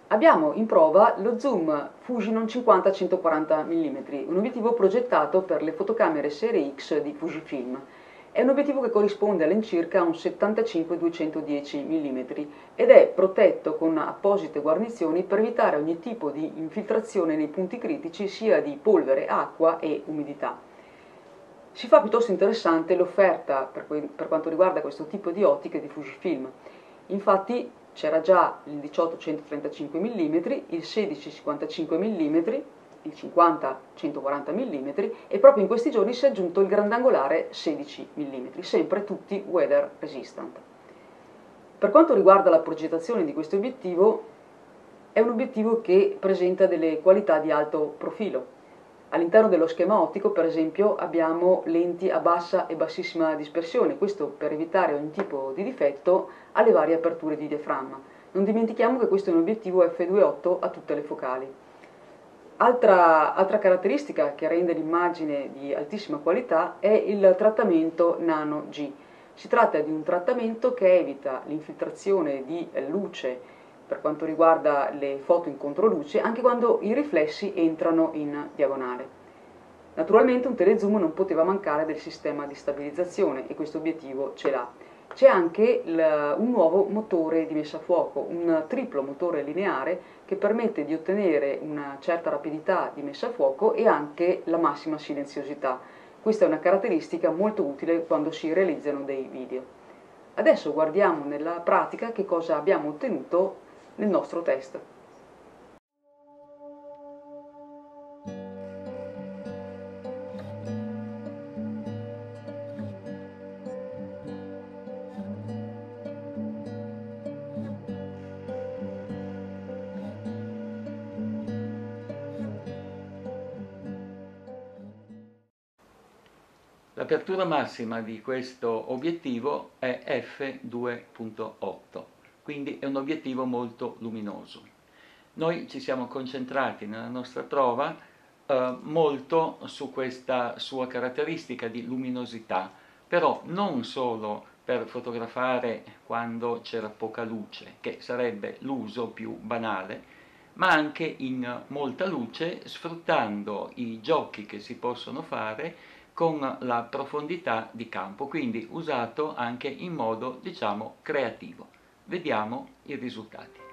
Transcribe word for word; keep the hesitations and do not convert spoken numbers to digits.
Abbiamo in prova lo zoom Fujinon cinquanta centoquaranta millimetri, un obiettivo progettato per le fotocamere serie X di Fujifilm. È un obiettivo che corrisponde all'incirca a un settantacinque duecentodieci millimetri ed è protetto con apposite guarnizioni per evitare ogni tipo di infiltrazione nei punti critici sia di polvere, acqua e umidità. Si fa piuttosto interessante l'offerta per, per quanto riguarda questo tipo di ottiche di Fujifilm. Infatti c'era già il diciotto centotrentacinque millimetri, il sedici cinquantacinque millimetri, il cinquanta centoquaranta millimetri e proprio in questi giorni si è aggiunto il grandangolare sedici millimetri, sempre tutti weather resistant. Per quanto riguarda la progettazione di questo obiettivo, è un obiettivo che presenta delle qualità di alto profilo. All'interno dello schema ottico, per esempio, abbiamo lenti a bassa e bassissima dispersione, questo per evitare ogni tipo di difetto alle varie aperture di diaframma. Non dimentichiamo che questo è un obiettivo effe due punto otto a tutte le focali. Altra, altra caratteristica che rende l'immagine di altissima qualità è il trattamento Nano G. Si tratta di un trattamento che evita l'infiltrazione di luce per quanto riguarda le foto in controluce, anche quando i riflessi entrano in diagonale. Naturalmente un telezoom non poteva mancare del sistema di stabilizzazione e questo obiettivo ce l'ha. C'è anche il, un nuovo motore di messa a fuoco, un triplo motore lineare che permette di ottenere una certa rapidità di messa a fuoco e anche la massima silenziosità. Questa è una caratteristica molto utile quando si realizzano dei video. Adesso guardiamo nella pratica che cosa abbiamo ottenuto nel nostro test. L'apertura massima di questo obiettivo è effe due punto otto, quindi è un obiettivo molto luminoso. Noi ci siamo concentrati nella nostra prova eh, molto su questa sua caratteristica di luminosità, però non solo per fotografare quando c'era poca luce, che sarebbe l'uso più banale, ma anche in molta luce, sfruttando i giochi che si possono fare con la profondità di campo, quindi usato anche in modo, diciamo, creativo. Vediamo i risultati.